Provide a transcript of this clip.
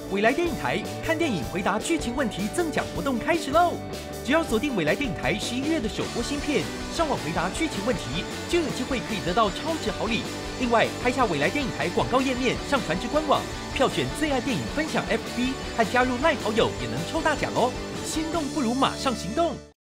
未来电影台看电影回答剧情问题赠奖活动开始喽！只要锁定未来电影台11月的首播新片，上网回答剧情问题，就有机会可以得到超值好礼。另外，拍下未来电影台广告页面上传至官网，票选最爱电影分享 FB 和加入赖好友也能抽大奖哦！心动不如马上行动！